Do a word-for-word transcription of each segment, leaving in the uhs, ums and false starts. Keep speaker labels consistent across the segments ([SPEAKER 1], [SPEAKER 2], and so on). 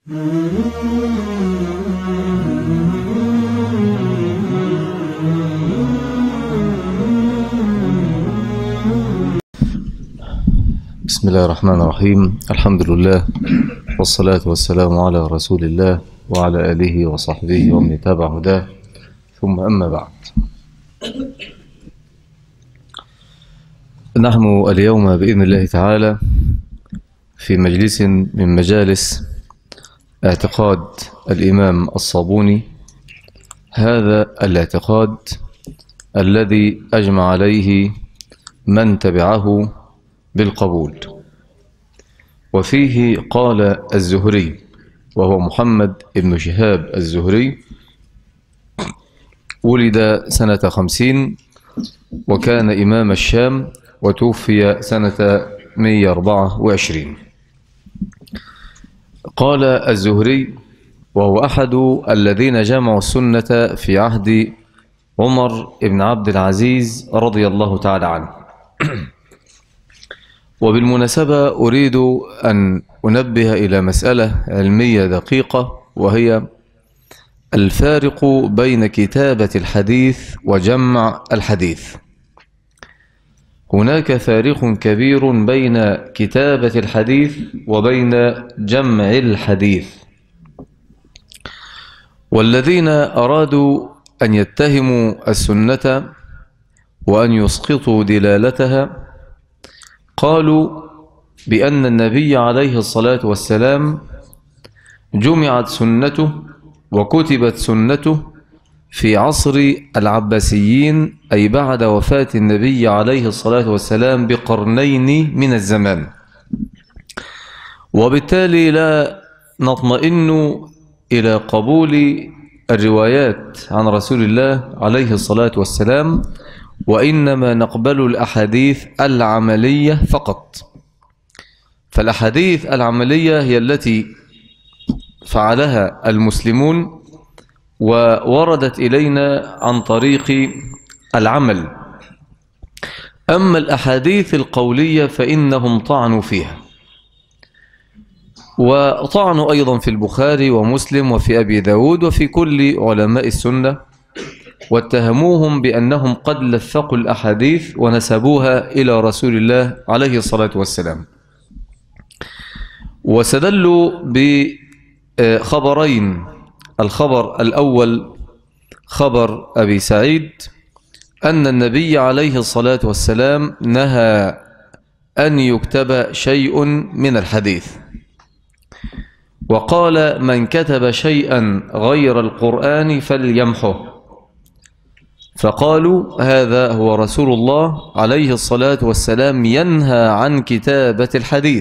[SPEAKER 1] بسم الله الرحمن الرحيم. الحمد لله والصلاة والسلام على رسول الله وعلى آله وصحبه ومن تبع هداه، ثم أما بعد. نحن اليوم بإذن الله تعالى في مجلس من مجالس اعتقاد الإمام الصابوني، هذا الاعتقاد الذي أجمع عليه من تبعه بالقبول. وفيه قال الزهري، وهو محمد بن شهاب الزهري، ولد سنة خمسين وكان إمام الشام، وتوفي سنة مئة وأربعة وعشرين. قال الزهري، وهو أحد الذين جمعوا السنة في عهد عمر بن عبد العزيز رضي الله تعالى عنه. وبالمناسبة أريد أن أنبه إلى مسألة علمية دقيقة، وهي الفارق بين كتابة الحديث وجمع الحديث. هناك فارق كبير بين كتابة الحديث وبين جمع الحديث. والذين أرادوا أن يتهموا السنة وأن يسقطوا دلالتها قالوا بأن النبي عليه الصلاة والسلام جمعت سنته وكتبت سنته في عصر العباسيين، أي بعد وفاة النبي عليه الصلاة والسلام بقرنين من الزمان، وبالتالي لا نطمئن إلى قبول الروايات عن رسول الله عليه الصلاة والسلام، وإنما نقبل الأحاديث العملية فقط. فالأحاديث العملية هي التي فعلها المسلمون ووردت إلينا عن طريق العمل. أما الأحاديث القولية فإنهم طعنوا فيها، وطعنوا أيضا في البخاري ومسلم وفي أبي داود وفي كل علماء السنة، واتهموهم بأنهم قد لفقوا الأحاديث ونسبوها إلى رسول الله عليه الصلاة والسلام. واستدلوا بخبرين: الخبر الأول خبر أبي سعيد أن النبي عليه الصلاة والسلام نهى أن يكتب شيء من الحديث، وقال: من كتب شيئا غير القرآن فليمحه. فقالوا هذا هو رسول الله عليه الصلاة والسلام ينهى عن كتابة الحديث.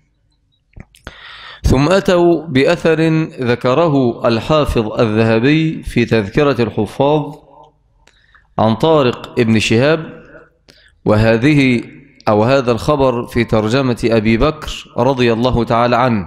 [SPEAKER 1] ثم أتوا بأثر ذكره الحافظ الذهبي في تذكرة الحفاظ عن طارق ابن شهاب، وهذه أو هذا الخبر في ترجمة أبي بكر رضي الله تعالى عنه،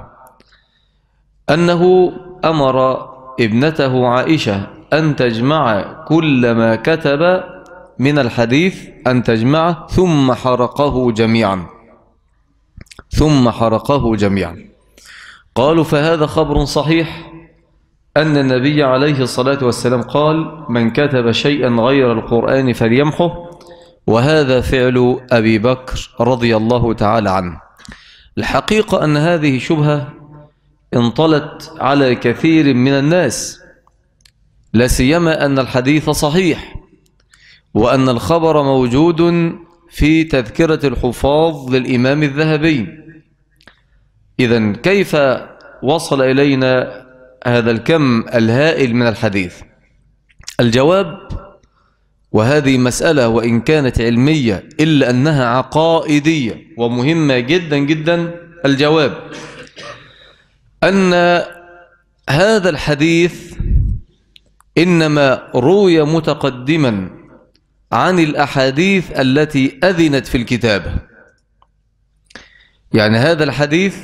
[SPEAKER 1] أنه أمر ابنته عائشة أن تجمع كل ما كتب من الحديث، أن تجمعه ثم حرقه جميعا ثم حرقه جميعا. قالوا فهذا خبر صحيح أن النبي عليه الصلاة والسلام قال: من كتب شيئا غير القرآن فليمحه، وهذا فعل أبي بكر رضي الله تعالى عنه. الحقيقة أن هذه شبهة انطلت على كثير من الناس، لا سيما أن الحديث صحيح وأن الخبر موجود في تذكرة الحفاظ للإمام الذهبي. إذن كيف وصل إلينا هذا الكم الهائل من الحديث؟ الجواب، وهذه مسألة وإن كانت علمية إلا أنها عقائدية ومهمة جدا جدا، الجواب أن هذا الحديث إنما روي متقدما عن الأحاديث التي أذنت في الكتابة. يعني هذا الحديث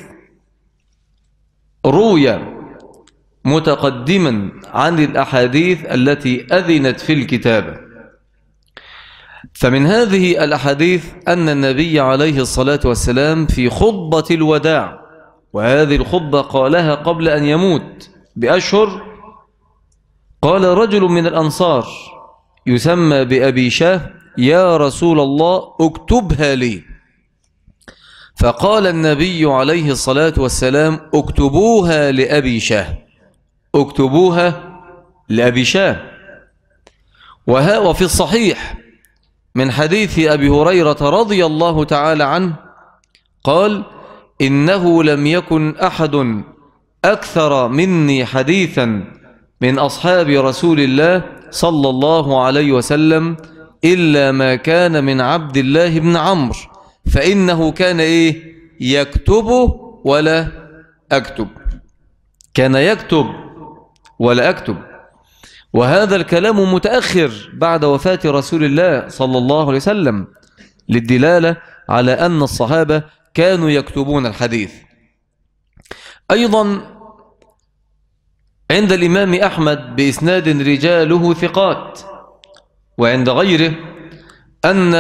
[SPEAKER 1] روي متقدما عن الأحاديث التي أذنت في الكتابة. فمن هذه الأحاديث أن النبي عليه الصلاة والسلام في خطبة الوداع وهذه الخطبة قالها قبل أن يموت بأشهر. قال رجل من الأنصار يسمى بأبي شاه: يا رسول الله اكتبها لي. فقال النبي عليه الصلاة والسلام: اكتبوها لأبي شاه، اكتبوها لأبي شاه. وها وفي الصحيح من حديث أبي هريرة رضي الله تعالى عنه قال: إنه لم يكن أحد أكثر مني حديثا من أصحاب رسول الله صلى الله عليه وسلم إلا ما كان من عبد الله بن عمرو، فإنه كان إيه؟ يكتب ولا أكتب، كان يكتب ولا أكتب. وهذا الكلام متأخر بعد وفاة رسول الله صلى الله عليه وسلم، للدلالة على أن الصحابة كانوا يكتبون الحديث. أيضا عند الإمام أحمد بإسناد رجاله ثقات، وعند غيره أن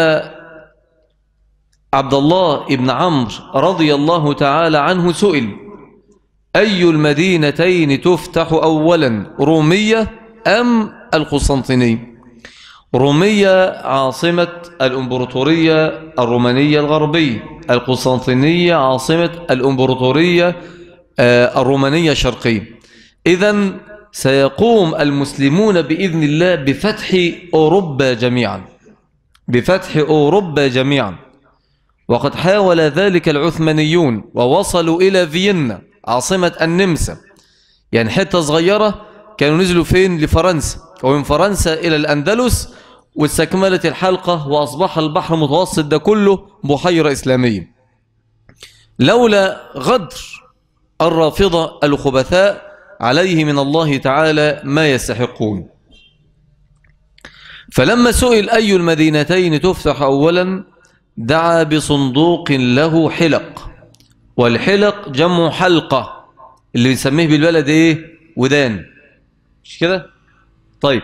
[SPEAKER 1] عبد الله بن عمرو رضي الله تعالى عنه سئل: أي المدينتين تفتح أولا، رومية أم القسطنطينية؟ رومية عاصمة الإمبراطورية الرومانية الغربية، القسطنطينية عاصمة الإمبراطورية الرومانية الشرقية. إذن سيقوم المسلمون بإذن الله بفتح أوروبا جميعا، بفتح أوروبا جميعا. وقد حاول ذلك العثمانيون ووصلوا إلى فيينا عاصمة النمسا، يعني حتة صغيرة كانوا نزلوا فين؟ لفرنسا، ومن فرنسا إلى الأندلس، واستكملت الحلقة وأصبح البحر المتوسط ده كله بحيرة إسلامية. لولا غدر الرافضة الخبثاء عليه من الله تعالى ما يستحقون. فلما سئل أي المدينتين تفتح أولا دعا بصندوق له حلق، والحلق جمع حلقة، اللي بيسميه بالبلد إيه؟ ودان، مش كده؟ طيب،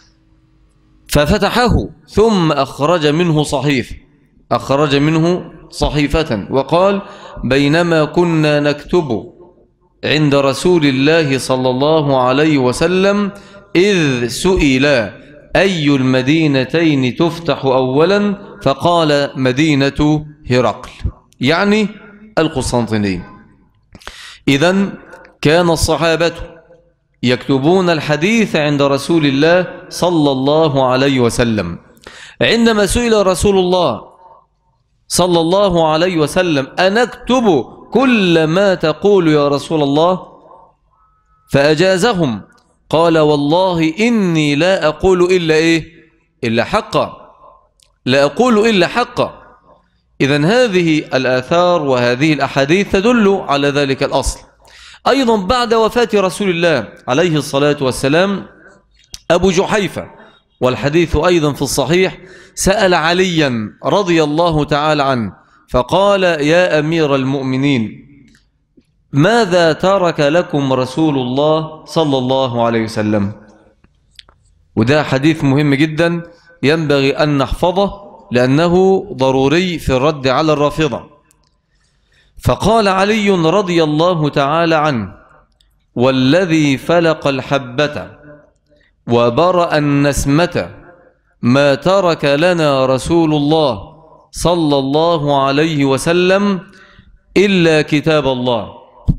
[SPEAKER 1] ففتحه ثم أخرج منه صحيفة، أخرج منه صحيفة وقال: بينما كنا نكتب عند رسول الله صلى الله عليه وسلم إذ سئل أي المدينتين تفتح أولا فقال: مدينة هرقل، يعني القسطنطينية. إذن كان الصحابة يكتبون الحديث عند رسول الله صلى الله عليه وسلم. عندما سئل رسول الله صلى الله عليه وسلم: أنكتب كل ما تقول يا رسول الله؟ فأجازهم، قال: والله إني لا أقول إلا إيه؟ إلا حقا، لا أقول إلا حقا. إذن هذه الآثار وهذه الأحاديث تدل على ذلك الأصل. أيضا بعد وفاة رسول الله عليه الصلاة والسلام أبو جحيفة، والحديث أيضا في الصحيح، سأل عليا رضي الله تعالى عنه فقال: يا أمير المؤمنين، ماذا ترك لكم رسول الله صلى الله عليه وسلم؟ وده حديث مهم جدا ينبغي أن نحفظه لأنه ضروري في الرد على الرافضة. فقال علي رضي الله تعالى عنه: والذي فلق الحبة وبرأ النسمة ما ترك لنا رسول الله صلى الله عليه وسلم إلا كتاب الله،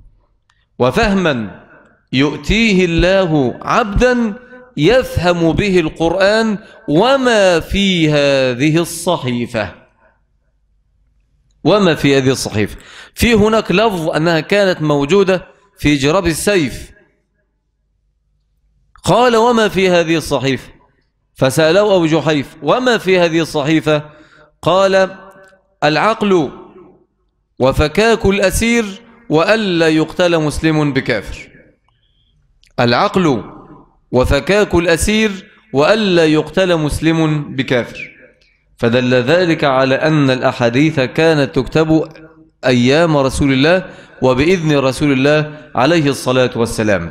[SPEAKER 1] وفهما يؤتيه الله عبدا يفهم به القرآن وما في هذه الصحيفة. وما في هذه الصحيفة، في هناك لفظ أنها كانت موجودة في جراب السيف. قال: وما في هذه الصحيفة؟ فسأله أبو جحيف: وما في هذه الصحيفة؟ قال: العقل وفكاك الأسير وألا يقتل مسلم بكافر. العقل وفكاك الأسير وألا يقتل مسلم بكافر. فدل ذلك على أن الأحاديث كانت تكتب أيام رسول الله وبإذن رسول الله عليه الصلاة والسلام.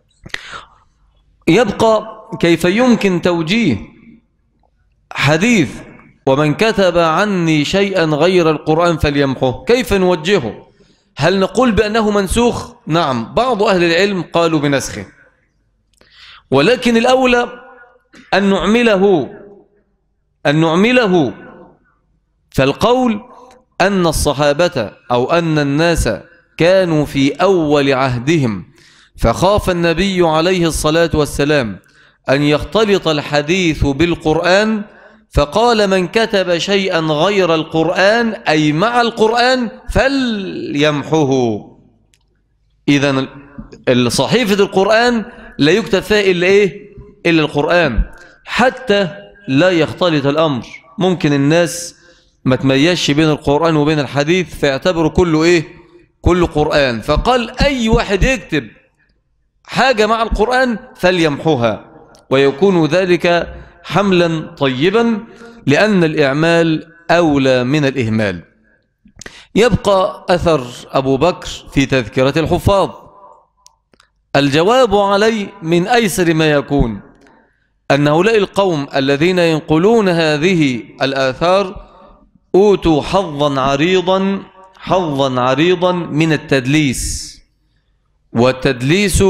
[SPEAKER 1] يبقى كيف يمكن توجيه حديث ومن كتب عني شيئا غير القرآن فليمحه؟ كيف نوجهه؟ هل نقول بأنه منسوخ؟ نعم، بعض أهل العلم قالوا بنسخه، ولكن الأولى أن نعمله أن نعمله فالقول أن الصحابة أو أن الناس كانوا في أول عهدهم فخاف النبي عليه الصلاة والسلام أن يختلط الحديث بالقرآن، فقال من كتب شيئا غير القرآن أي مع القرآن فليمحه. إذن صحيفة القرآن لا يكتب فيها إلا إيه؟ إلا القرآن، حتى لا يختلط الأمر. ممكن الناس ما تميزش بين القرآن وبين الحديث فيعتبروا كله إيه؟ كله قرآن، فقال أي واحد يكتب حاجة مع القرآن فليمحوها، ويكون ذلك حملا طيبا، لأن الإعمال أولى من الإهمال. يبقى أثر أبو بكر في تذكرة الحفاظ. الجواب عليه من أيسر ما يكون أن هؤلاء القوم الذين ينقلون هذه الآثار أوتوا حظا عريضا حظا عريضا من التدليس، والتدليس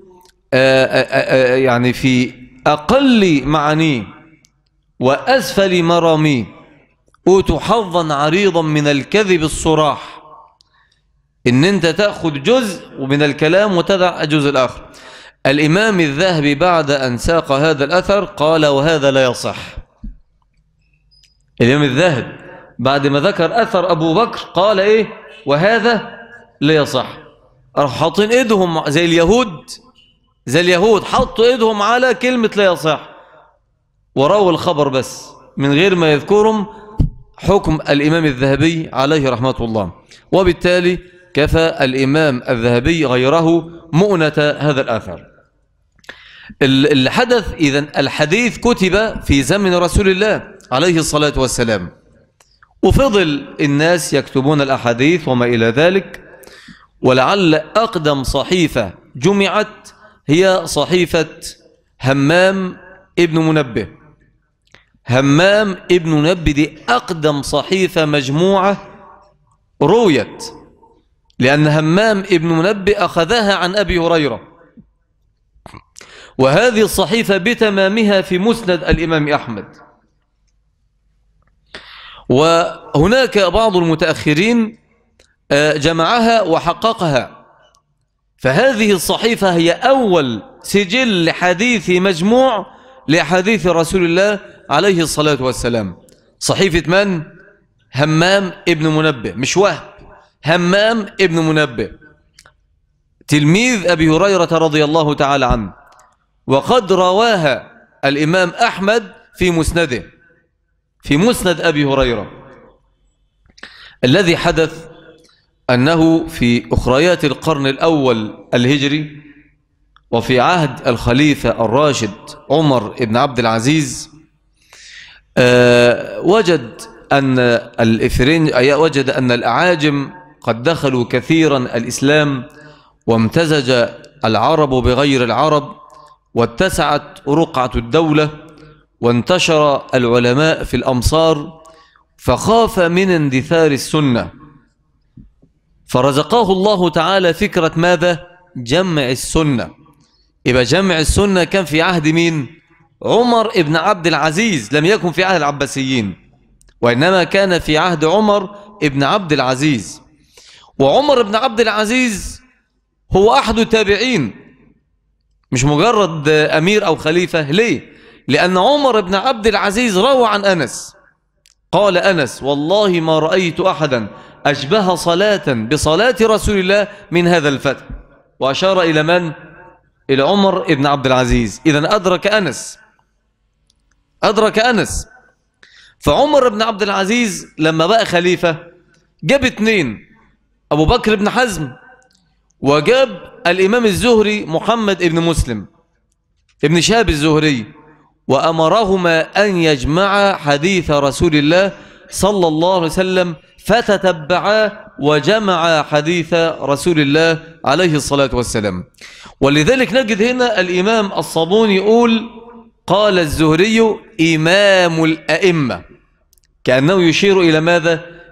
[SPEAKER 1] يعني في أقل معانيه وأسفل مراميه أوتوا حظا عريضا من الكذب الصراح، إن أنت تأخذ جزء من الكلام وتدع الجزء الآخر. الإمام الذهبي بعد أن ساق هذا الأثر قال وهذا لا يصح. الإمام الذهبي بعد ما ذكر أثر أبو بكر قال إيه؟ وهذا لا يصح. راح حاطين إيدهم زي اليهود زي اليهود حطوا إيدهم على كلمة لا يصح ورووا الخبر بس من غير ما يذكرهم حكم الإمام الذهبي عليه رحمة الله، وبالتالي كفى الإمام الذهبي غيره مؤنة هذا الأثر. اللي حدث إذن الحديث كتب في زمن رسول الله عليه الصلاة والسلام، وفضل الناس يكتبون الأحاديث وما إلى ذلك، ولعل أقدم صحيفة جمعت هي صحيفة همام ابن منبه. همام ابن منبه دي أقدم صحيفة مجموعة رويت، لأن همام ابن منبه أخذها عن أبي هريرة، وهذه الصحيفة بتمامها في مسند الإمام أحمد. وهناك بعض المتأخرين جمعها وحققها، فهذه الصحيفة هي أول سجل حديثي مجموع لحديث رسول الله عليه الصلاة والسلام. صحيفة من؟ همام ابن منبه، مش وهب، همام ابن منبه تلميذ أبي هريرة رضي الله تعالى عنه، وقد رواها الإمام أحمد في مسنده في مسند أبي هريرة. الذي حدث أنه في أخريات القرن الأول الهجري وفي عهد الخليفة الراشد عمر بن عبد العزيز أه وجد أن الإفرنج وجد أن الأعاجم قد دخلوا كثيرا الإسلام، وامتزج العرب بغير العرب، واتسعت رقعة الدولة، وانتشر العلماء في الأمصار، فخاف من اندثار السنة، فرزقه الله تعالى فكرة ماذا؟ جمع السنة. يبقى جمع السنة كان في عهد مين؟ عمر ابن عبد العزيز، لم يكن في عهد العباسيين، وإنما كان في عهد عمر ابن عبد العزيز. وعمر ابن عبد العزيز هو أحد التابعين، مش مجرد أمير أو خليفة. ليه؟ لأن عمر بن عبد العزيز روى عن أنس، قال أنس والله ما رأيت أحدا أشبه صلاة بصلاة رسول الله من هذا الفتى، وأشار إلى من؟ إلى عمر بن عبد العزيز. إذن أدرك أنس أدرك أنس فعمر بن عبد العزيز لما بقى خليفة جاب اثنين، أبو بكر بن حزم، وجاب الإمام الزهري محمد بن مسلم ابن شهاب الزهري، وأمرهما أن يجمعا حديث رسول الله صلى الله عليه وسلم، فتتبعا وجمعا حديث رسول الله عليه الصلاة والسلام. ولذلك نجد هنا الإمام الصابوني يقول قال الزهري إمام الأئمة، كأنه يشير إلى ماذا؟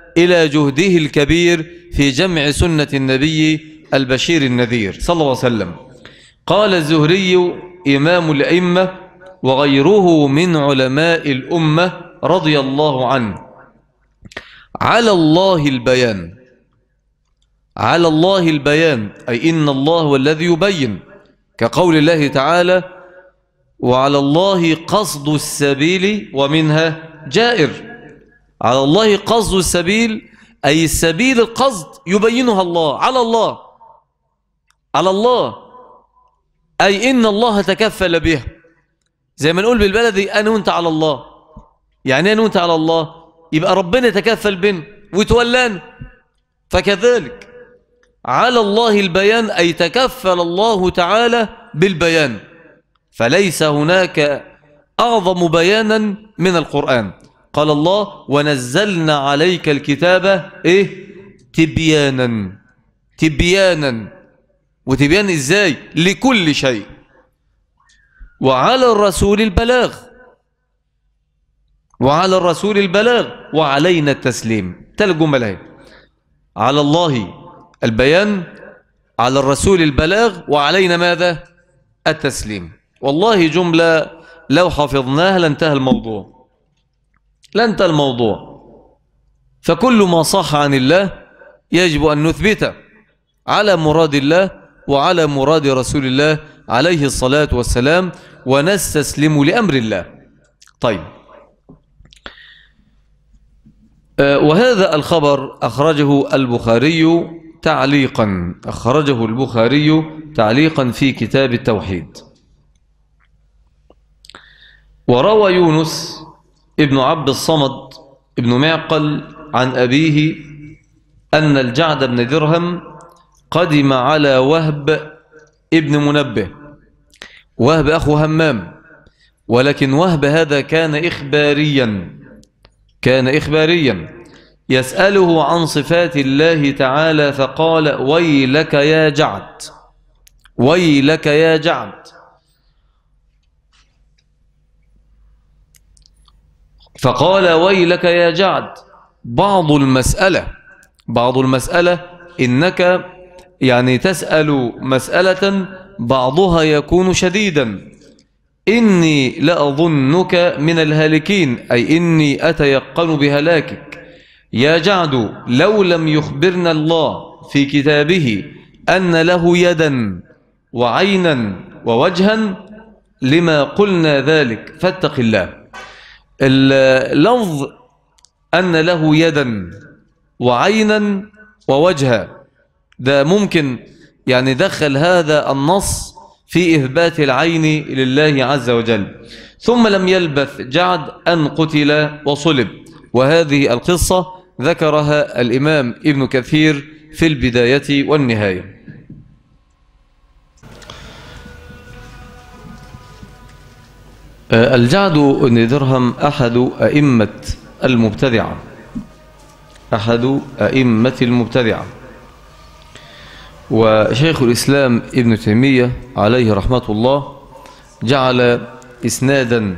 [SPEAKER 1] إلى جهده الكبير في جمع سنة النبي البشير النذير صلى الله عليه وسلم. قال الزهري إمام الأئمة وغيره من علماء الأمة رضي الله عنه: على الله البيان. على الله البيان أي إن الله هو الذي يبين، كقول الله تعالى: وعلى الله قصد السبيل ومنها جائر. على الله قصد السبيل أي السبيل القصد يبينها الله، على الله، على الله، أي إن الله تكفل بها. زي ما نقول بالبلدي أنا وأنت على الله. يعني أنا وأنت على الله يبقى ربنا يتكفل بنا ويتولانا. فكذلك على الله البيان أي تكفل الله تعالى بالبيان، فليس هناك أعظم بيانا من القرآن. قال الله: ونزلنا عليك الكتاب إيه؟ تبيانا. تبيانا، وتبيان إزاي؟ لكل شيء. وعلى الرسول البلاغ، وعلى الرسول البلاغ وعلينا التسليم. ثلاث جمل: على الله البيان، على الرسول البلاغ، وعلينا ماذا؟ التسليم. والله جملة لو حفظناها لانتهى الموضوع، لانتهى الموضوع. فكل ما صح عن الله يجب أن نثبته على مراد الله وعلى مراد رسول الله عليه الصلاة والسلام، ونستسلم لأمر الله. طيب، وهذا الخبر أخرجه البخاري تعليقا، أخرجه البخاري تعليقا في كتاب التوحيد. وروى يونس ابن عبد الصمد ابن معقل عن أبيه أن الجعد بن درهم قدم على وهب ابن منبه. وهب أخو همام، ولكن وهب هذا كان إخباريا، كان إخباريا يسأله عن صفات الله تعالى، فقال: ويلك يا جعد، ويلك يا جعد. فقال: ويلك يا جعد، بعض المسألة، بعض المسألة إنك يعني تسأل مسألة بعضها يكون شديدا، إني لأظنك من الهالكين، أي إني أتيقن بهلاكك. يا جعد، لو لم يخبرنا الله في كتابه أن له يدا وعينا ووجها لما قلنا ذلك، فاتق الله. اللفظ أن له يدا وعينا ووجها ده ممكن يعني دخل هذا النص في إثبات العين لله عز وجل. ثم لم يلبث جعد أن قتل وصلب، وهذه القصة ذكرها الإمام ابن كثير في البداية والنهاية. الجعد بن درهم أحد أئمة المبتدعة، أحد أئمة المبتدعة. وشيخ الإسلام ابن تيمية عليه رحمة الله جعل إسنادا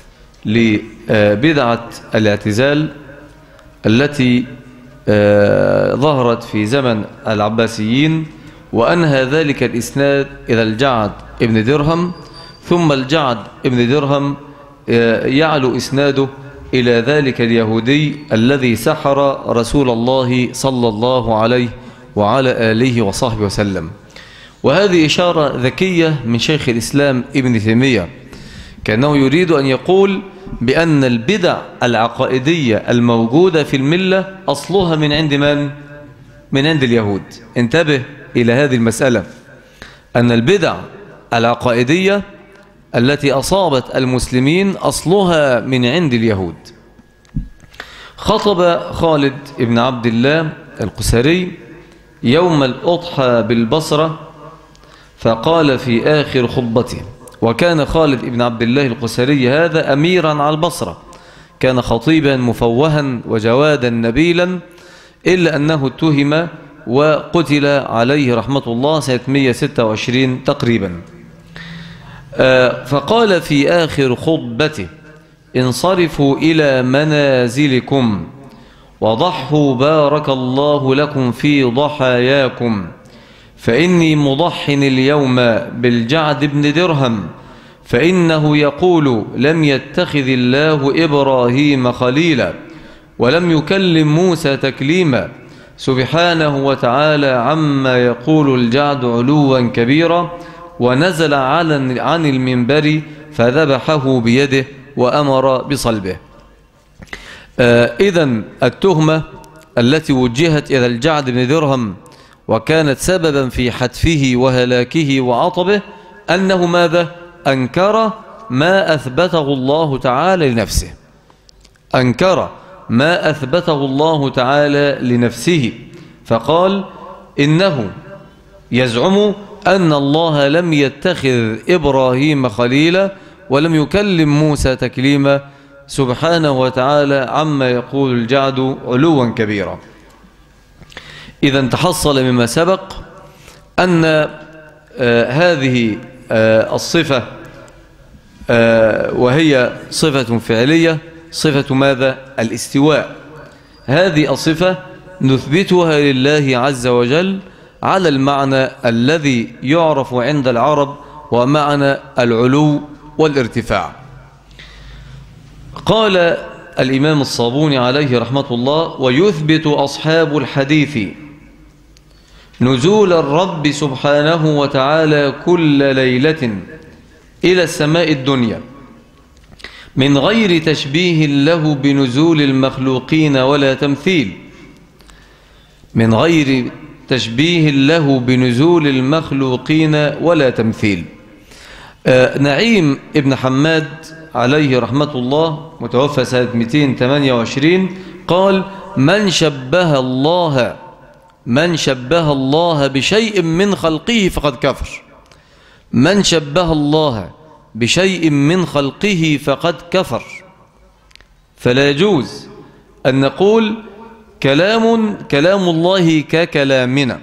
[SPEAKER 1] لبدعة الاعتزال التي ظهرت في زمن العباسيين، وأنهى ذلك الإسناد إلى الجعد ابن درهم، ثم الجعد ابن درهم يعلو إسناده إلى ذلك اليهودي الذي سحر رسول الله صلى الله عليه وعلى آله وصحبه وسلم. وهذه إشارة ذكية من شيخ الإسلام ابن تيمية، كأنه يريد أن يقول بأن البدع العقائدية الموجودة في الملة أصلها من عند من؟ من عند اليهود. انتبه إلى هذه المسألة، أن البدع العقائدية التي أصابت المسلمين أصلها من عند اليهود. خطب خالد بن عبد الله القسري يوم الأضحى بالبصرة، فقال في آخر خطبته، وكان خالد بن عبد الله القسري هذا أميرا على البصرة، كان خطيبا مفوها وجوادا نبيلا، إلا أنه اتهم وقتل عليه رحمة الله سنة مئة وستة وعشرين تقريبا. فقال في آخر خطبته: انصرفوا إلى منازلكم وضحوا بارك الله لكم في ضحاياكم، فإني مضح اليوم بالجعد بن درهم، فإنه يقول لم يتخذ الله إبراهيم خليلا ولم يكلم موسى تكليما، سبحانه وتعالى عما يقول الجعد علوا كبيرا، ونزل عن المنبر فذبحه بيده وأمر بصلبه. آه إذن التهمة التي وجهت إلى الجعد بن درهم وكانت سببا في حتفه وهلاكه وعطبه أنه ماذا؟ أنكر ما أثبته الله تعالى لنفسه، أنكر ما أثبته الله تعالى لنفسه، فقال إنه يزعم أن الله لم يتخذ إبراهيم خليلا ولم يكلم موسى تكليما، سبحانه وتعالى عما يقول الجعد علوا كبيرا. إذا تحصل مما سبق أن آه هذه آه الصفة آه وهي صفة فعلية، صفة ماذا؟ الاستواء. هذه الصفة نثبتها لله عز وجل على المعنى الذي يعرف عند العرب ومعنى العلو والارتفاع. قال الإمام الصابوني عليه رحمة الله: ويثبت أصحاب الحديث نزول الرب سبحانه وتعالى كل ليلة إلى السماء الدنيا من غير تشبيه له بنزول المخلوقين ولا تمثيل، من غير تشبيه له بنزول المخلوقين ولا تمثيل. آه نعيم ابن حماد عليه رحمة الله متوفى سنة مئتين وثمانية وعشرين قال: من شبه الله من شبه الله بشيء من خلقه فقد كفر. من شبه الله بشيء من خلقه فقد كفر. فلا يجوز أن نقول كلام كلام الله ككلامنا،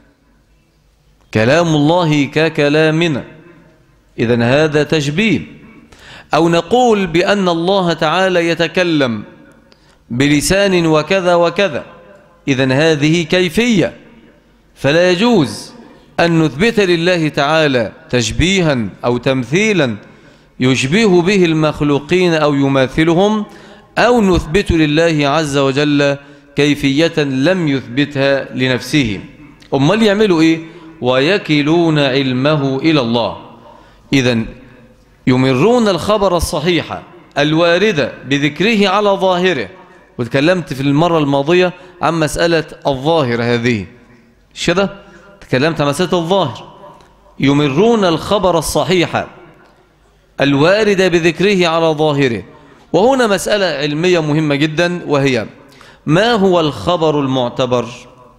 [SPEAKER 1] كلام الله ككلامنا، إذن هذا تشبيه. أو نقول بأن الله تعالى يتكلم بلسان وكذا وكذا، إذن هذه كيفية. فلا يجوز أن نثبت لله تعالى تشبيها أو تمثيلا يشبه به المخلوقين أو يماثلهم، أو نثبت لله عز وجل كيفية لم يثبتها لنفسه. أمال يعملوا إيه؟ ويكلون علمه إلى الله. إذن يمرون الخبر الصحيح الواردة بذكره على ظاهره، وتكلمت في المرة الماضية عن مسألة الظاهر هذه، شده تكلمت عن مسألة الظاهر. يمرون الخبر الصحيح الواردة بذكره على ظاهره. وهنا مسألة علمية مهمة جدا، وهي ما هو الخبر المعتبر؟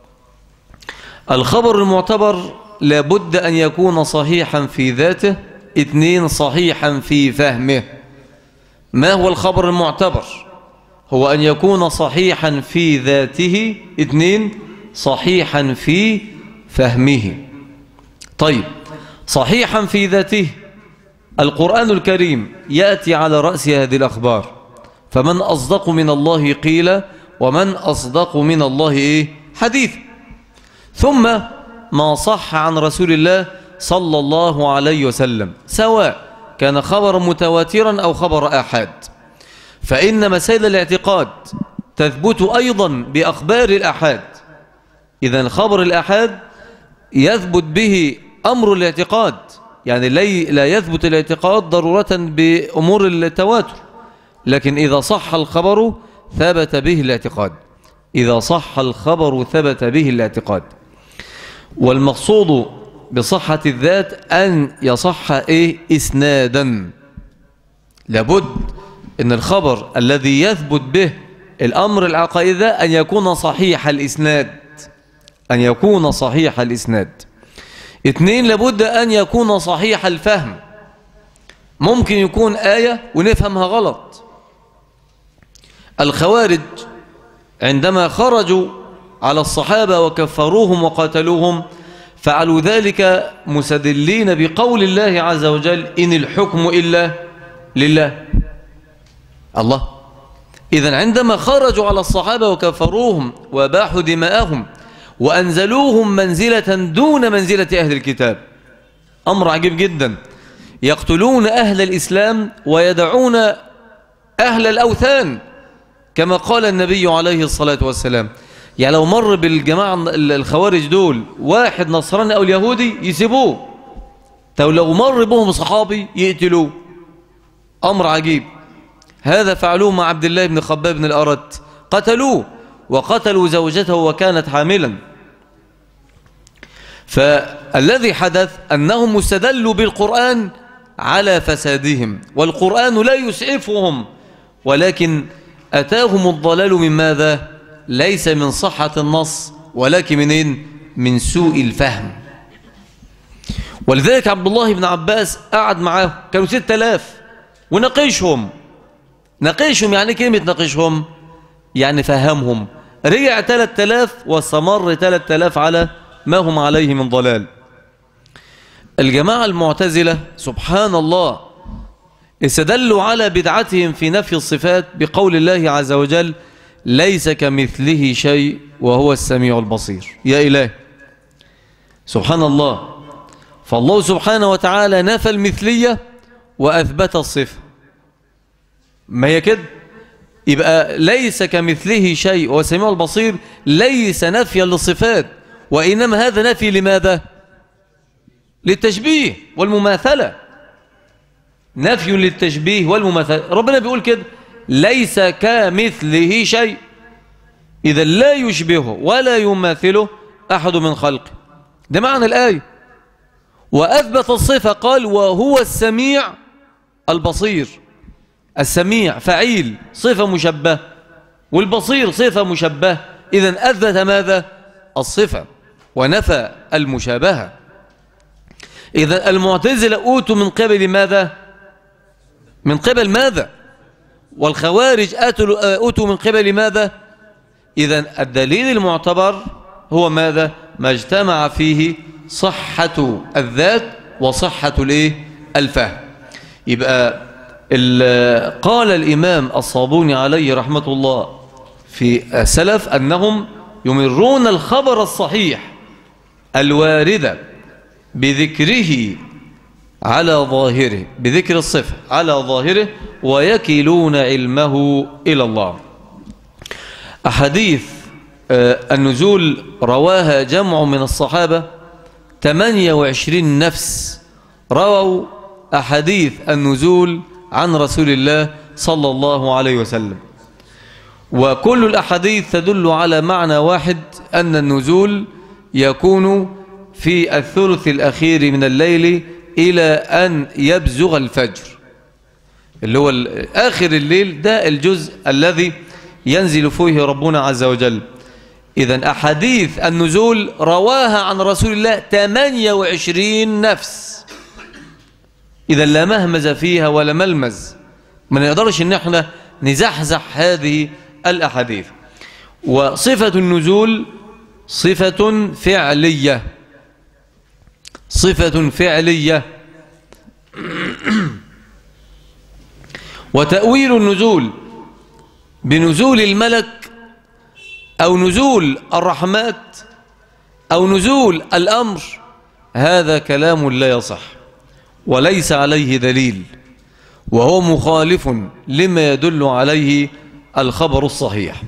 [SPEAKER 1] الخبر المعتبر لابد أن يكون صحيحا في ذاته، اثنين صحيحا في فهمه. ما هو الخبر المعتبر؟ هو أن يكون صحيحا في ذاته، اثنين صحيحا في فهمه. طيب، صحيحا في ذاته، القرآن الكريم يأتي على رأس هذه الأخبار، فمن أصدق من الله قيل ومن أصدق من الله إيه؟ حديث. ثم ما صح عن رسول الله صلى الله عليه وسلم، سواء كان خبر متواترا أو خبر آحاد، فإن مسائل الاعتقاد تثبت أيضا بأخبار الآحاد. إذن خبر الآحاد يثبت به أمر الاعتقاد، يعني لا يثبت الاعتقاد ضرورة بأمور التواتر، لكن إذا صح الخبر ثبت به الاعتقاد، إذا صح الخبر ثبت به الاعتقاد. والمقصود بصحة الذات أن يصح إيه؟ إسنادا. لابد أن الخبر الذي يثبت به الأمر العقائدي أن يكون صحيح الإسناد، أن يكون صحيح الإسناد. اثنين، لابد أن يكون صحيح الفهم. ممكن يكون آية ونفهمها غلط. الخوارج عندما خرجوا على الصحابة وكفروهم وقاتلوهم فعلوا ذلك مستدلين بقول الله عز وجل: إن الحكم إلا لله. الله، إذن عندما خرجوا على الصحابة وكفروهم وباحوا دماءهم وأنزلوهم منزلة دون منزلة أهل الكتاب، أمر عجيب جدا، يقتلون أهل الإسلام ويدعون أهل الأوثان كما قال النبي عليه الصلاة والسلام. يعني لو مر بالجماعة الخوارج دول واحد نصراني أو اليهودي يسيبوه، لو مر بهم صحابي يقتلوه. أمر عجيب. هذا فعلوه مع عبد الله بن خباب بن الأرت، قتلوه وقتلوا زوجته وكانت حاملا. فالذي حدث أنهم استدلوا بالقرآن على فسادهم، والقرآن لا يسعفهم، ولكن أتاهم الضلال من ماذا؟ ليس من صحة النص، ولكن منين؟ من سوء الفهم. ولذلك عبد الله بن عباس قعد معاه، كانوا ستة آلاف، وناقشهم. ناقشهم يعني كلمة ناقشهم يعني فهمهم. رجع ثلاثة آلاف واستمر ثلاثة آلاف على ما هم عليه من ضلال. الجماعة المعتزلة سبحان الله استدلوا على بدعتهم في نفي الصفات بقول الله عز وجل: ليس كمثله شيء وهو السميع البصير. يا إله، سبحان الله. فالله سبحانه وتعالى نفى المثلية وأثبت الصفة. ما هي كده؟ يبقى ليس كمثله شيء وهو السميع البصير ليس نفيا للصفات، وإنما هذا نفي لماذا؟ للتشبيه والمماثلة. نفي للتشبيه والمماثلة. ربنا بيقول كده: ليس كمثله شيء، إذا لا يشبهه ولا يماثله أحد من خلقه. ده معنى الآية. وأثبت الصفة قال: وهو السميع البصير. السميع فعيل، صفة مشبه، والبصير صفة مشبه. إذن أثبت ماذا؟ الصفة، ونفى المشابهة. إذن المعتزلة أوتوا من قبل ماذا؟ من قبل ماذا؟ والخوارج أوتوا من قبل ماذا؟ إذن الدليل المعتبر هو ماذا؟ ما اجتمع فيه صحة الذات وصحة الايه؟ الفهم. يبقى قال الإمام الصابوني عليه رحمة الله في السلف أنهم يمرون الخبر الصحيح الوارد بذكره على ظاهره، بذكر الصفة على ظاهره، ويكلون علمه إلى الله. أحاديث النزول رواها جمع من الصحابة، ثمانية وعشرين نفس رووا أحاديث النزول عن رسول الله صلى الله عليه وسلم. وكل الأحاديث تدل على معنى واحد، أن النزول يكون في الثلث الأخير من الليل إلى أن يبزغ الفجر، اللي هو آخر الليل، ده الجزء الذي ينزل فيه ربنا عز وجل. إذن أحاديث النزول رواها عن رسول الله ثمانية وعشرين نفس. إذا لا مهمز فيها ولا ملمز، ما نقدرش إن احنا نزحزح هذه الأحاديث. وصفة النزول صفة فعلية، صفة فعلية. وتأويل النزول بنزول الملك أو نزول الرحمات أو نزول الأمر، هذا كلام لا يصح وليس عليه دليل، وهو مخالف لما يدل عليه الخبر الصحيح.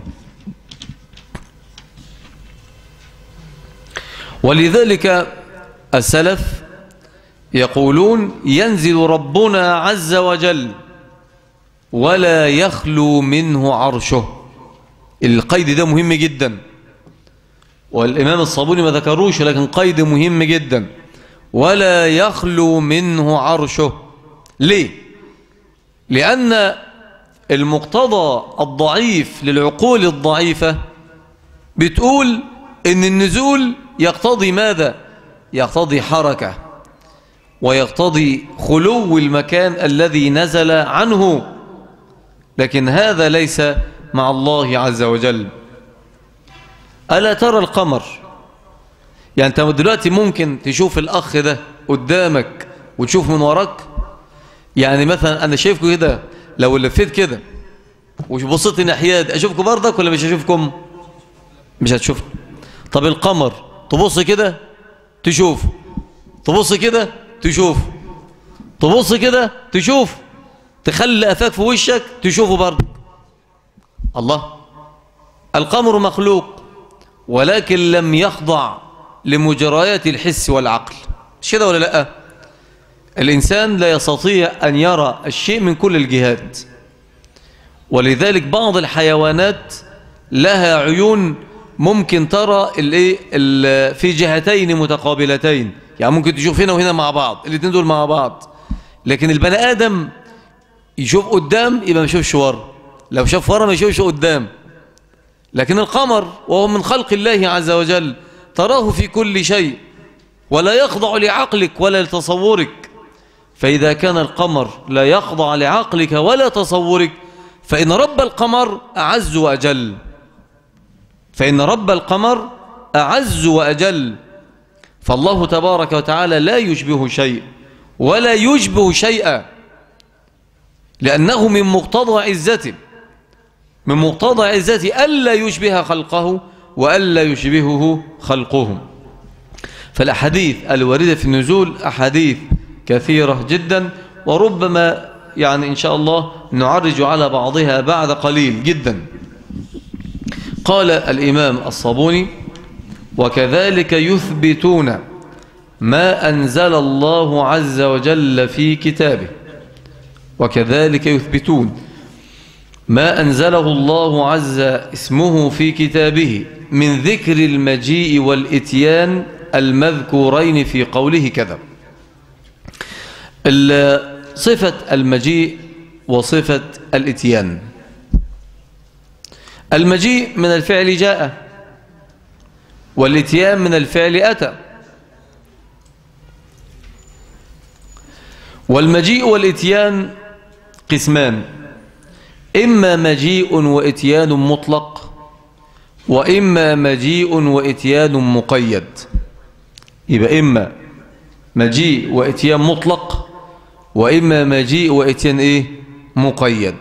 [SPEAKER 1] ولذلك السلف يقولون: ينزل ربنا عز وجل ولا يخلو منه عرشه. القيد ده مهم جدا، والإمام الصابوني ما ذكروش، لكن قيد مهم جدا: ولا يخلو منه عرشه. ليه؟ لأن المقتضى الضعيف للعقول الضعيفة بتقول إن النزول يقتضي ماذا؟ يقتضي حركة، ويقتضي خلو المكان الذي نزل عنه، لكن هذا ليس مع الله عز وجل. ألا ترى القمر؟ يعني أنت دلوقتي ممكن تشوف الأخ ده قدامك وتشوف من وراك. يعني مثلا أنا شايفكم كده، لو لفيت كده وبصيت ناحية أشوفكم برضك ولا مش أشوفكم؟ مش هتشوفكم. طب القمر تبص كده تشوف، تبص كده تشوف، تبص كده تشوف، تخلي أفاك في وشك تشوفه برضك. الله، القمر مخلوق ولكن لم يخضع لمجريات الحس والعقل، مش كده ولا لا؟ الإنسان لا يستطيع أن يرى الشيء من كل الجهات، ولذلك بعض الحيوانات لها عيون ممكن ترى في جهتين متقابلتين، يعني ممكن تشوف هنا وهنا مع بعض، الاثنين دول مع بعض. لكن البني آدم يشوف قدام يبقى ما يشوفش ورا، لو شاف ورا ما يشوفش قدام. لكن القمر وهو من خلق الله عز وجل تراه في كل شيء ولا يخضع لعقلك ولا لتصورك. فإذا كان القمر لا يخضع لعقلك ولا تصورك، فإن رب القمر أعز وأجل، فإن رب القمر أعز وأجل. فالله تبارك وتعالى لا يشبه شيء ولا يشبه شيئا، لأنه من مقتضى عزته، من مقتضى عزته ألا يشبه خلقه وألا يشبهه خلقهم. فالأحاديث الواردة في النزول أحاديث كثيرة جدا، وربما يعني إن شاء الله نعرج على بعضها بعد قليل جدا. قال الإمام الصابوني: وكذلك يثبتون ما أنزل الله عز وجل في كتابه، وكذلك يثبتون ما أنزله الله عز اسمه في كتابه من ذكر المجيء والإتيان المذكورين في قوله كذا. صفة المجيء وصفة الإتيان. المجيء من الفعل جاء، والإتيان من الفعل أتى. والمجيء والإتيان قسمان: إما مجيء وإتيان مطلق، وإما مجيء وإتيان مقيد. يبقى إما مجيء وإتيان مطلق، وإما مجيء وإتيان إيه؟ مقيد.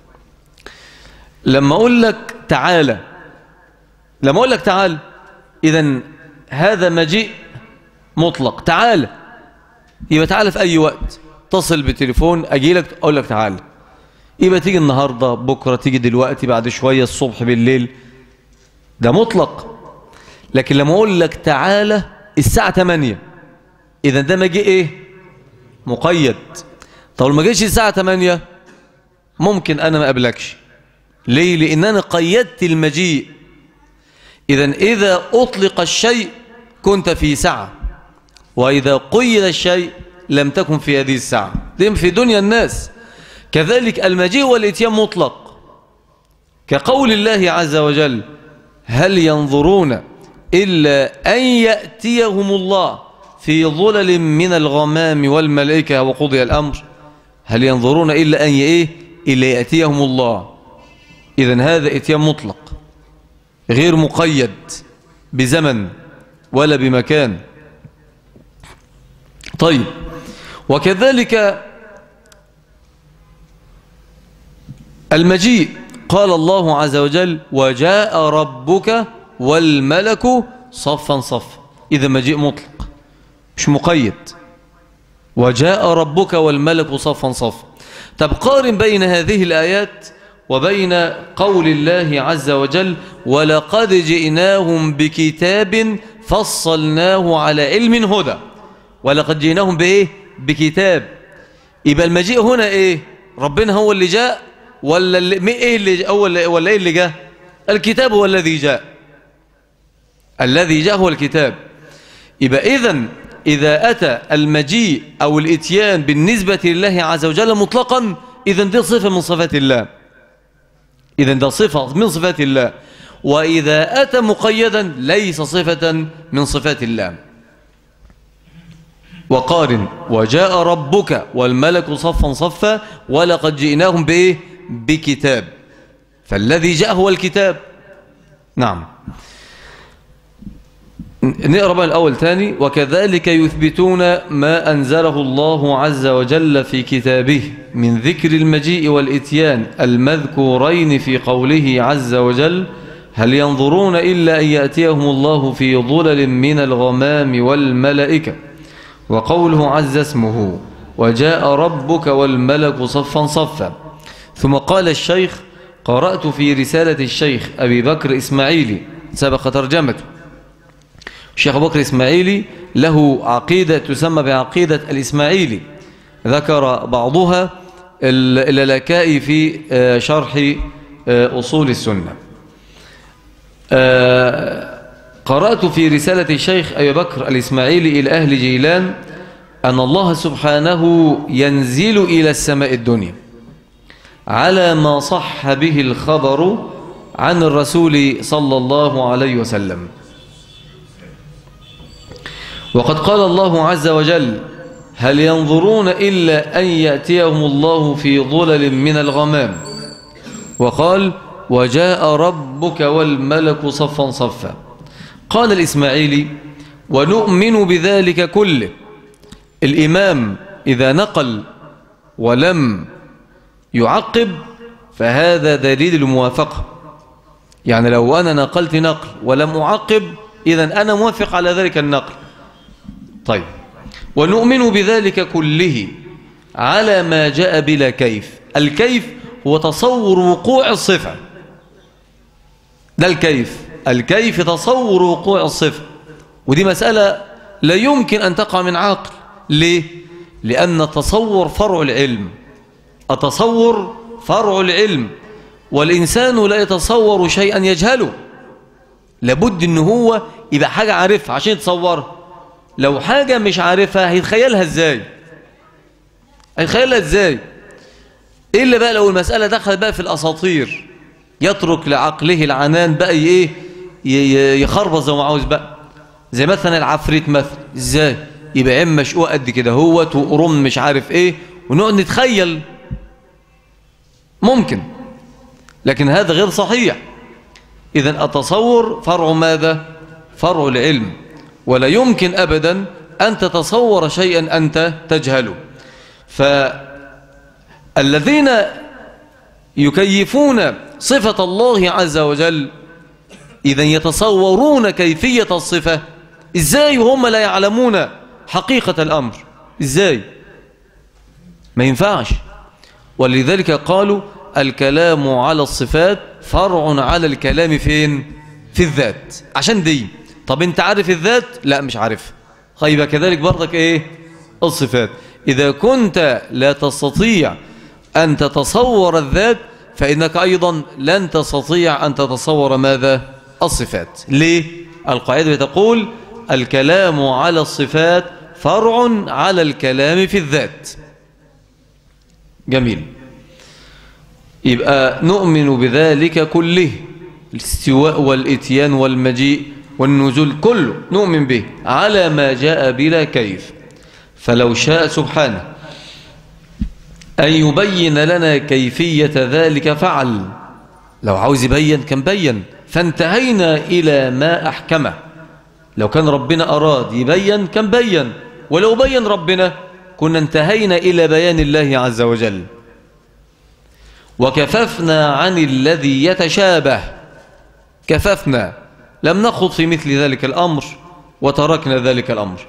[SPEAKER 1] لما أقول لك تعالى، لما أقول لك تعالى إذن هذا مجيء مطلق، تعالى يبقى تعالى في أي وقت، تصل بالتليفون أجي لك أقول لك تعالى، يبقى تيجي النهاردة بكرة، تيجي دلوقتي، بعد شوية، الصبح، بالليل، ده مطلق. لكن لما أقول لك تعالى الساعة ثمانية، إذن ده مجيء إيه؟ مقيد. طب ما جيش الساعة ثمانية ممكن أنا ما أقابلكش. ليه؟ لأن أنا قيدت المجيء. إذن إذا أطلق الشيء كنت في ساعة، وإذا قيد الشيء لم تكن في هذه الساعة. دي في دنيا الناس. كذلك المجيء والإتيان مطلق، كقول الله عز وجل: هل ينظرون إلا أن يأتيهم الله في ظلل من الغمام والملائكة وقضي الأمر. هل ينظرون إلا أن إيه؟ إلا يأتيهم الله. إذن هذا إتيان مطلق غير مقيد بزمن ولا بمكان. طيب، وكذلك المجيء قال الله عز وجل: وجاء ربك والملك صفا صفا. إذا مجيء مطلق مش مقيد، وجاء ربك والملك صفا صفا. طب قارن بين هذه الآيات وبين قول الله عز وجل: ولقد جئناهم بكتاب فصلناه على علم هدى. ولقد جئناهم بإيه؟ بكتاب. يبقى المجيء هنا إيه؟ ربنا هو اللي جاء ولا اللي إيه اللي أول ولا إيه اللي جاء؟ الكتاب هو الذي جاء، الذي جاء هو الكتاب. يبقى إذن إذا أتى المجيء أو الإتيان بالنسبة لله عز وجل مطلقا، إذن دي صفة من صفات الله، إذن ده صفة من صفات الله. وإذا أتى مقيدا ليس صفة من صفات الله. وقارن: وجاء ربك والملك صفا صفا ولقد جئناهم بإيه؟ بكتاب. فالذي جاء هو الكتاب. نعم. نقرأ بقى الأول تاني. وكذلك يثبتون ما أنزله الله عز وجل في كتابه من ذكر المجيء والإتيان المذكورين في قوله عز وجل هل ينظرون إلا أن يأتيهم الله في ظلل من الغمام والملائكة، وقوله عز اسمه وجاء ربك والملك صفا صفا. ثم قال الشيخ قرأت في رسالة الشيخ أبي بكر إسماعيلي سبق ترجمته. الشيخ أبو بكر إسماعيلي له عقيدة تسمى بعقيدة الإسماعيلي، ذكر بعضها اللالكائي في شرح أصول السنة. قرأت في رسالة الشيخ أبي بكر الإسماعيلي إلى أهل جيلان أن الله سبحانه ينزل إلى السماء الدنيا على ما صح به الخبر عن الرسول صلى الله عليه وسلم. وقد قال الله عز وجل هل ينظرون إلا أن يأتيهم الله في ظلل من الغمام، وقال وجاء ربك والملك صفا صفا. قال الإسماعيلي ونؤمن بذلك كله. الإمام إذا نقل ولم يعقب فهذا دليل الموافقة، يعني لو أنا نقلت نقل ولم أعقب إذن أنا موافق على ذلك النقل. طيب، ونؤمن بذلك كله على ما جاء بلا كيف. الكيف هو تصور وقوع الصفة، ده الكيف. الكيف تصور وقوع الصفة، ودي مسألة لا يمكن أن تقع من عاقل. ليه؟ لأن التصور فرع العلم، التصور فرع العلم، والإنسان لا يتصور شيئا يجهله، لابد أنه هو يبقى حاجة عارفها عشان يتصورها. لو حاجة مش عارفها هيتخيلها ازاي؟ هيتخيلها ازاي؟ إلا بقى لو المسألة دخلت بقى في الأساطير، يترك لعقله العنان بقى ايه يخربط زي ما عاوز بقى. زي مثلا العفريت مثلا، ازاي يبقى عم مشقوق قد كده هوت وقرم مش عارف ايه، ونقعد نتخيل. ممكن، لكن هذا غير صحيح. إذن التصور فرع ماذا؟ فرع العلم، ولا يمكن أبدا أن تتصور شيئا أنت تجهله. فالذين يكيفون صفة الله عز وجل إذن يتصورون كيفية الصفة إزاي وهم لا يعلمون حقيقة الأمر؟ إزاي؟ ما ينفعش. ولذلك قالوا الكلام على الصفات فرع على الكلام فين؟ في الذات. عشان دي طب انت عارف الذات؟ لا مش عارف. طيب كذلك برضك ايه؟ الصفات. إذا كنت لا تستطيع أن تتصور الذات فإنك أيضا لن تستطيع أن تتصور ماذا؟ الصفات. ليه؟ القاعدة تقول الكلام على الصفات فرع على الكلام في الذات. جميل. يبقى نؤمن بذلك كله، الاستواء والإتيان والمجيء والنزول كله نؤمن به على ما جاء بلا كيف. فلو شاء سبحانه أن يبين لنا كيفية ذلك فعل، لو عاوز يبين كان بين، فانتهينا إلى ما أحكمه. لو كان ربنا أراد يبين كان بين، ولو بين ربنا كنا انتهينا إلى بيان الله عز وجل. وكففنا عن الذي يتشابه، كففنا، لم نخض في مثل ذلك الأمر وتركنا ذلك الأمر.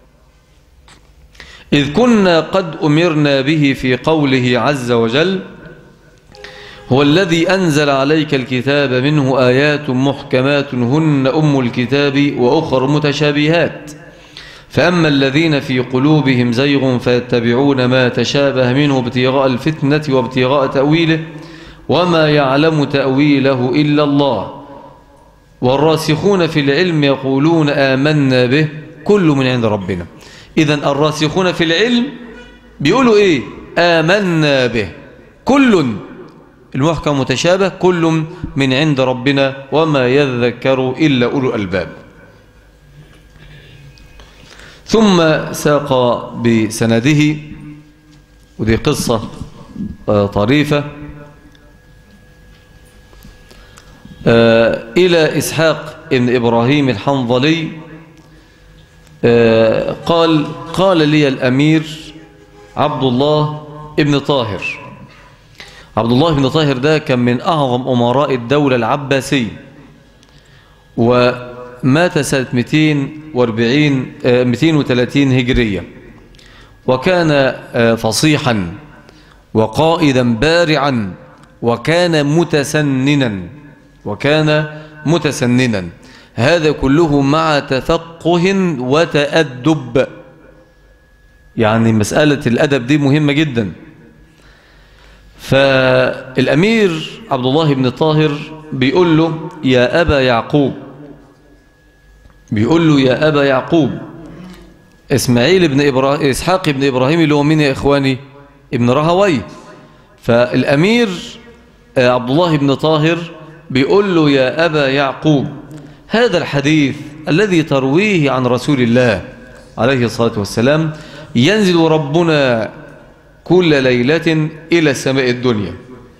[SPEAKER 1] إذ كنا قد أمرنا به في قوله عز وجل هو الذي أنزل عليك الكتاب منه آيات محكمات هن أم الكتاب وأخر متشابهات فأما الذين في قلوبهم زيغ فيتبعون ما تشابه منه ابتغاء الفتنة وابتغاء تأويله وما يعلم تأويله إلا الله والراسخون في العلم يقولون آمنا به كل من عند ربنا. إذن الراسخون في العلم بيقولوا إيه؟ آمنا به، كل المحكم متشابه، كل من عند ربنا وما يذكر إلا أولو الألباب. ثم ساق بسنده، ودي قصة طريفة، إلى إسحاق ابن إبراهيم الحنظلي قال قال لي الأمير عبد الله ابن طاهر. عبد الله بن طاهر ده كان من أعظم أمراء الدولة العباسية، ومات سنة مئتين وأربعين مئتين وثلاثين هجرية، وكان فصيحا وقائدا بارعا، وكان متسننا وكان متسننا هذا كله مع تفقه وتأدب. يعني مسألة الأدب دي مهمة جدا. فالأمير عبد الله بن طاهر بيقول له يا أبا يعقوب، بيقول له يا أبا يعقوب. إسماعيل بن إبراهيم إسحاق بن إبراهيم اللي هو مين يا إخواني؟ ابن راهويه. فالأمير عبد الله بن طاهر بيقول له يا أبا يعقوب، هذا الحديث الذي ترويه عن رسول الله عليه الصلاة والسلام ينزل ربنا كل ليلة إلى السماء الدنيا.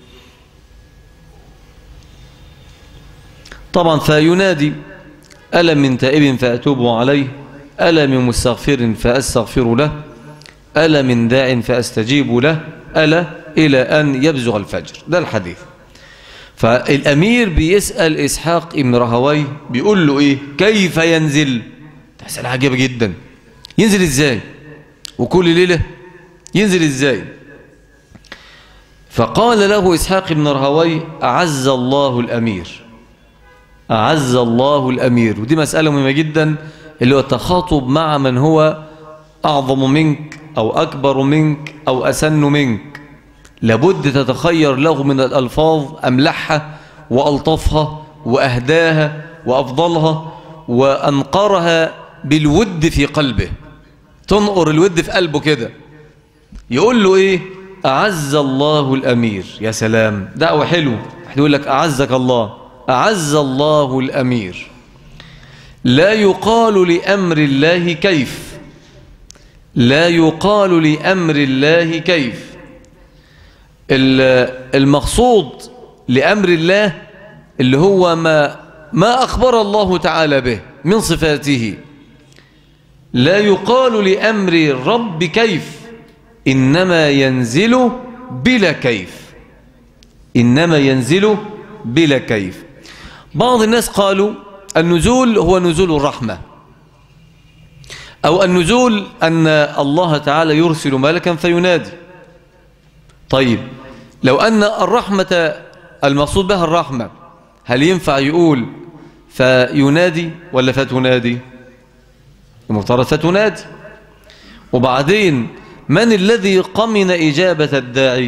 [SPEAKER 1] طبعا فينادي ألا من تائب فأتوب عليه، ألا من مستغفر فأستغفر له، ألا من داع فأستجيب له، ألا إلى أن يبزغ الفجر. ده الحديث. فالأمير بيسأل إسحاق ابن راهويه بيقول له إيه؟ كيف ينزل؟ تسأل عجيبة جدا. ينزل إزاي؟ وكل ليلة ينزل إزاي؟ فقال له إسحاق ابن راهويه أعز الله الأمير، أعز الله الأمير. ودي مسألة مهمة جدا، اللي هو التخاطب مع من هو أعظم منك أو أكبر منك أو أسن منك. لابد تتخير له من الألفاظ أملحها وألطفها وأهداها وأفضلها وأنقرها بالود في قلبه، تنقر الود في قلبه كده. يقول له إيه؟ أعز الله الأمير. يا سلام، دعوة حلو. يقول لك أعزك الله، أعز الله الأمير. لا يقال لأمر الله كيف، لا يقال لأمر الله كيف. المقصود لأمر الله اللي هو ما ما أخبر الله تعالى به من صفاته. لا يقال لأمر الرب كيف، إنما ينزل بلا كيف، إنما ينزل بلا كيف. بعض الناس قالوا النزول هو نزول الرحمة، أو النزول أن الله تعالى يرسل ملكا فينادي. طيب لو أن الرحمة المقصود بها الرحمة، هل ينفع يقول فينادي ولا فتنادي؟ المفترض فتنادي. وبعدين من الذي قمن إجابة الداعي؟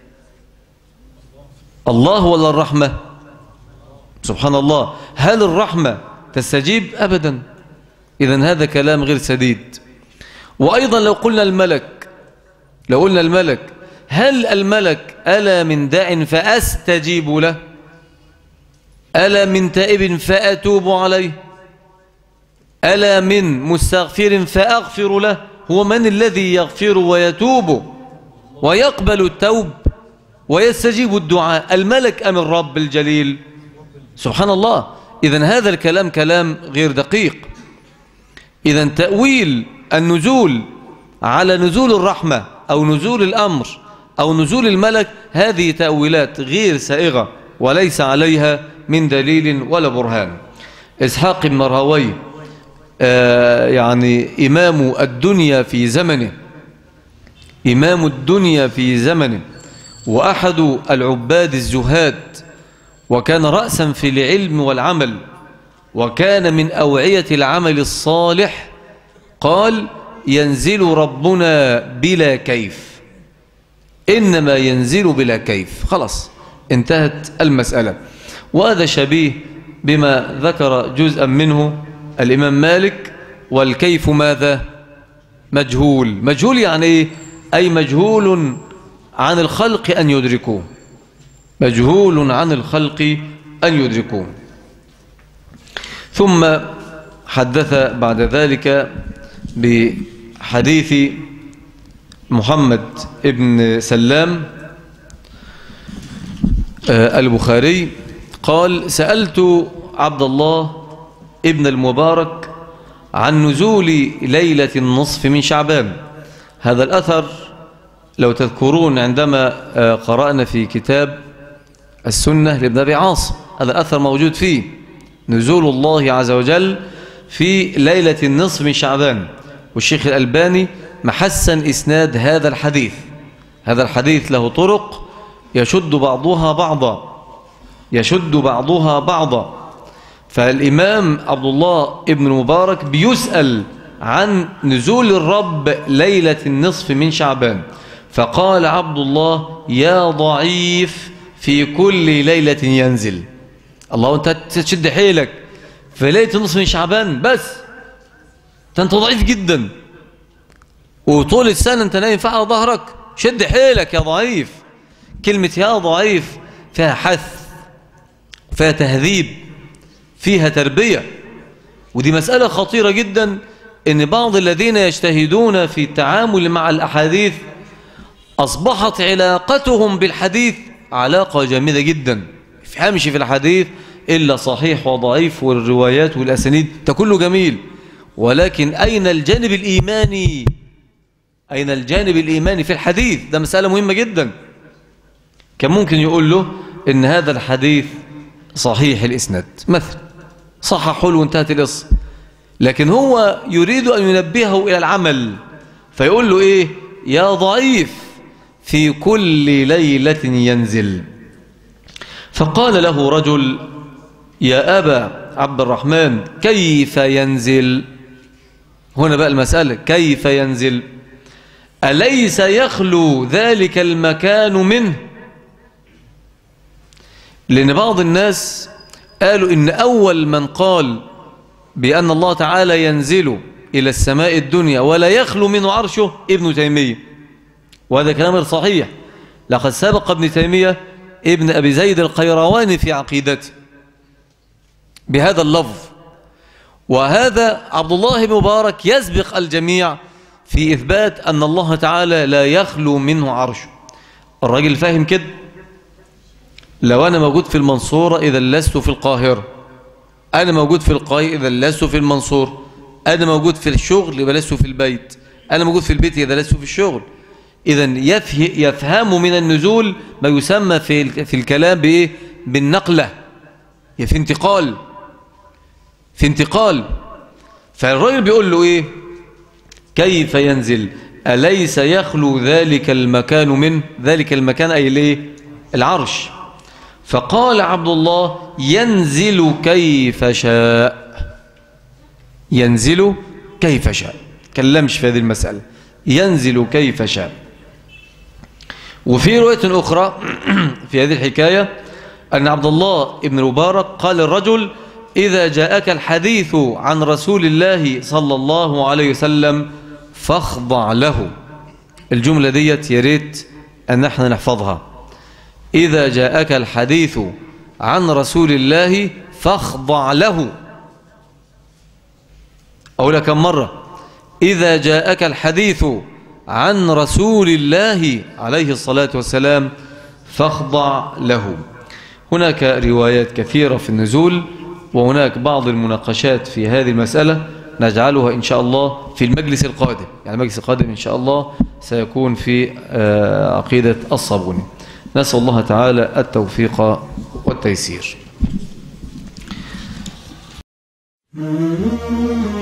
[SPEAKER 1] الله ولا الرحمة؟ سبحان الله. هل الرحمة تستجيب؟ أبدا. إذن هذا كلام غير سديد. وأيضا لو قلنا الملك، لو قلنا الملك، هل الملك ألا من داع فأستجيب له، ألا من تائب فأتوب عليه، ألا من مستغفر فأغفر له؟ هو من الذي يغفر ويتوب ويقبل التوب ويستجيب الدعاء؟ الملك أم الرب الجليل؟ سبحان الله. إذن هذا الكلام كلام غير دقيق. إذن تأويل النزول على نزول الرحمة أو نزول الأمر أو نزول الملك، هذه تأويلات غير سائغة وليس عليها من دليل ولا برهان. إسحاق بن راهويه آه يعني إمام الدنيا في زمنه، إمام الدنيا في زمنه، وأحد العباد الزهاد، وكان رأسا في العلم والعمل، وكان من أوعية العمل الصالح. قال ينزل ربنا بلا كيف، إنما ينزل بلا كيف. خلاص انتهت المسألة. وهذا شبيه بما ذكر جزءا منه الإمام مالك. والكيف ماذا؟ مجهول. مجهول يعني إيه؟ أي مجهول عن الخلق أن يدركوه، مجهول عن الخلق أن يدركوه. ثم حدث بعد ذلك بحديث محمد ابن سلام البخاري قال سألت عبد الله ابن المبارك عن نزول ليلة النصف من شعبان. هذا الأثر لو تذكرون عندما قرأنا في كتاب السنة لابن أبي عاصم، هذا الأثر موجود فيه نزول الله عز وجل في ليلة النصف من شعبان، والشيخ الألباني محسن إسناد هذا الحديث. هذا الحديث له طرق يشد بعضها بعضا يشد بعضها بعضا فالإمام عبد الله ابن المبارك بيسأل عن نزول الرب ليلة النصف من شعبان، فقال عبد الله: يا ضعيف في كل ليلة ينزل. الله، أنت تشد حيلك في ليلة النصف من شعبان بس، أنت ضعيف جدا، وطول السنة أنت نايم على ظهرك، شد حيلك يا ضعيف. كلمة يا ضعيف فيها حث، فيها تهذيب، فيها تربية، ودي مسألة خطيرة جدا. إن بعض الذين يجتهدون في التعامل مع الأحاديث أصبحت علاقتهم بالحديث علاقة جامدة جدا، ما يفهمش في الحديث إلا صحيح وضعيف، والروايات والأسانيد ده كله جميل، ولكن أين الجانب الإيماني؟ أين الجانب الإيماني في الحديث؟ ده مسألة مهمة جدا. كان ممكن يقول له إن هذا الحديث صحيح الإسناد مثلا، صححه له وانتهت القصة، لكن هو يريد أن ينبهه إلى العمل، فيقول له إيه؟ يا ضعيف في كل ليلة ينزل. فقال له رجل: يا أبا عبد الرحمن كيف ينزل؟ هنا بقى المسألة، كيف ينزل؟ أليس يخلو ذلك المكان منه؟ لأن بعض الناس قالوا إن أول من قال بأن الله تعالى ينزل إلى السماء الدنيا ولا يخلو منه عرشه ابن تيمية، وهذا كلام صحيح. لقد سبق ابن تيمية ابن أبي زيد القيرواني في عقيدته بهذا اللفظ، وهذا عبد الله بن مبارك يسبق الجميع في إثبات أن الله تعالى لا يخلو منه عرشه. الراجل فاهم كده. لو أنا موجود في المنصورة إذا لست في القاهرة، أنا موجود في القاهرة إذا لست في المنصورة، أنا موجود في الشغل إذا لست في البيت، أنا موجود في البيت إذا لست في الشغل. إذا يفهم من النزول ما يسمى في في الكلام بإيه؟ بالنقلة، في انتقال في انتقال فالرجل بيقول له إيه؟ كيف ينزل؟ أليس يخلو ذلك المكان منه؟ ذلك المكان أي ليه؟ العرش. فقال عبد الله: ينزل كيف شاء. ينزل كيف شاء، كلمش في هذه المسألة، ينزل كيف شاء. وفي رواية أخرى في هذه الحكاية أن عبد الله بن المبارك قال الرجل: إذا جاءك الحديث عن رسول الله صلى الله عليه وسلم فاخضع له. الجملة ديت يا ريت أن احنا نحفظها. إذا جاءك الحديث عن رسول الله فاخضع له. أقولها كم مرة؟ إذا جاءك الحديث عن رسول الله عليه الصلاة والسلام فاخضع له. هناك روايات كثيرة في النزول، وهناك بعض المناقشات في هذه المسألة نجعلها إن شاء الله في المجلس القادم. يعني المجلس القادم إن شاء الله سيكون في عقيدة الصابوني. نسأل الله تعالى التوفيق والتيسير.